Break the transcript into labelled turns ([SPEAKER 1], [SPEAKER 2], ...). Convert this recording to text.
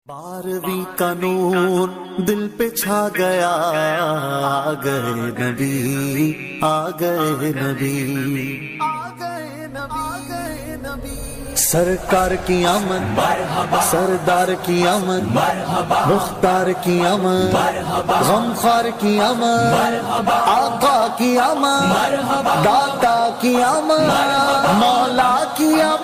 [SPEAKER 1] 12वीं का नूर दिल पे छा गया, आ गए नबी, आ गए नबी, आ गए नबी। सरकार की आमद, सरदार की आमद, मुख्तार की आमद, गमखार की आमद, आका की आमद, दाता की आमद, मौला की आमद।